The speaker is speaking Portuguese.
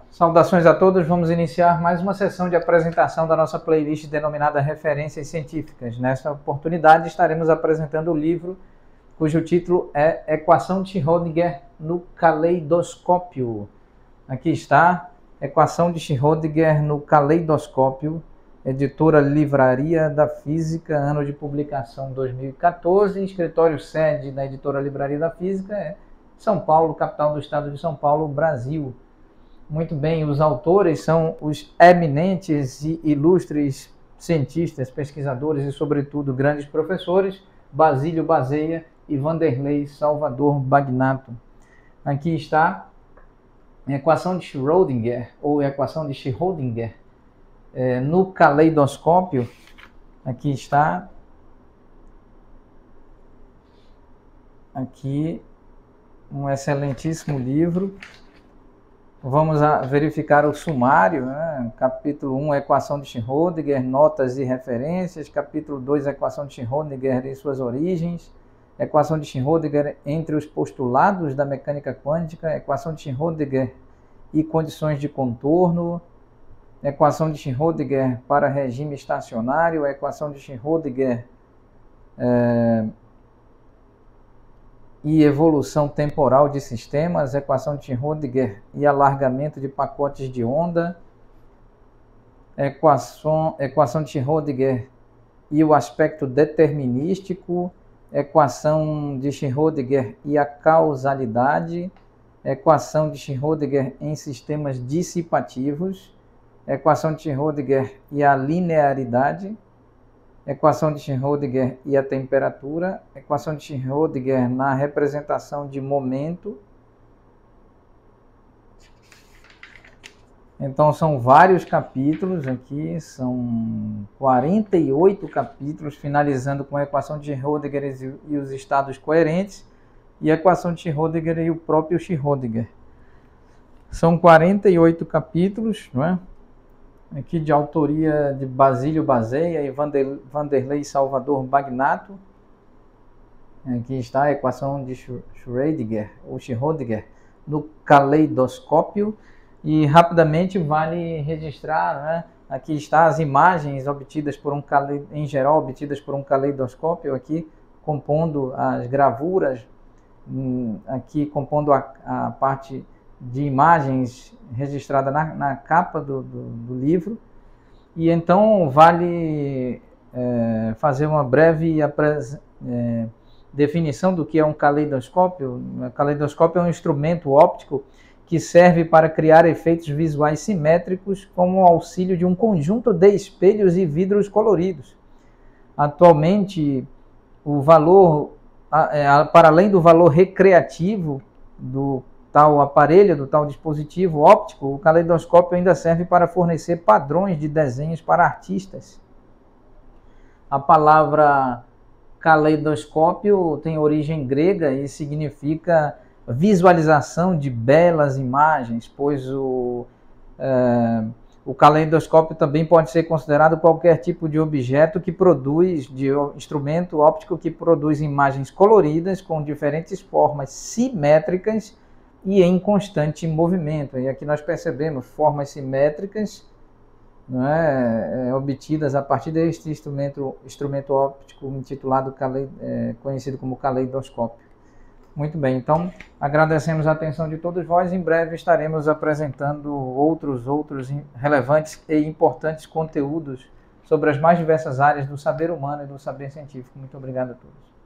Saudações a todos, vamos iniciar mais uma sessão de apresentação da nossa playlist denominada Referências Científicas. Nesta oportunidade estaremos apresentando o livro cujo título é Equação de Schrödinger no Caleidoscópio. Aqui está, Equação de Schrödinger no Caleidoscópio, editora Livraria da Física, ano de publicação 2014, escritório sede da editora Livraria da Física é São Paulo, capital do estado de São Paulo, Brasil. Muito bem, os autores são os eminentes e ilustres cientistas, pesquisadores e, sobretudo, grandes professores, Basílio Baseia e Vanderlei Salvador Bagnato. Aqui está a equação de Schrödinger, ou equação de Schrödinger, no caleidoscópio. Aqui está. Aqui, um excelentíssimo livro. Vamos verificar o sumário, né? Capítulo 1, Equação de Schrödinger, notas e referências. Capítulo 2, Equação de Schrödinger e suas origens. Equação de Schrödinger entre os postulados da mecânica quântica. Equação de Schrödinger e condições de contorno. Equação de Schrödinger para regime estacionário. Equação de Schrödinger e evolução temporal de sistemas, equação de Schrödinger e alargamento de pacotes de onda, equação de Schrödinger e o aspecto determinístico, equação de Schrödinger e a causalidade, equação de Schrödinger em sistemas dissipativos, equação de Schrödinger e a linearidade, equação de Schrödinger e a temperatura, equação de Schrödinger na representação de momento. Então são vários capítulos aqui, são 48 capítulos, finalizando com a equação de Schrödinger e os estados coerentes, e a equação de Schrödinger e o próprio Schrödinger. São 48 capítulos, não é? Aqui de autoria de Basílio Baseia e Vanderlei Salvador Bagnato. Aqui está a equação de Schrödinger, ou Schrödinger, no caleidoscópio. E rapidamente vale registrar, né? Aqui está as imagens obtidas por em geral obtidas por um caleidoscópio, aqui compondo as gravuras, aqui compondo a parte de imagens registrada na capa do livro. E então vale fazer uma breve definição do que é um caleidoscópio. O caleidoscópio é um instrumento óptico que serve para criar efeitos visuais simétricos com o auxílio de um conjunto de espelhos e vidros coloridos. Atualmente, o valor, para além do valor recreativo do tal aparelho, do tal dispositivo óptico, o caleidoscópio ainda serve para fornecer padrões de desenhos para artistas. A palavra caleidoscópio tem origem grega e significa visualização de belas imagens, pois o caleidoscópio também pode ser considerado qualquer tipo de objeto que produz, de instrumento óptico que produz imagens coloridas com diferentes formas simétricas e em constante movimento. E aqui nós percebemos formas simétricas, não é, obtidas a partir deste instrumento óptico intitulado conhecido como caleidoscópio. Muito bem, então agradecemos a atenção de todos vós. Em breve estaremos apresentando outros relevantes e importantes conteúdos sobre as mais diversas áreas do saber humano e do saber científico. Muito obrigado a todos.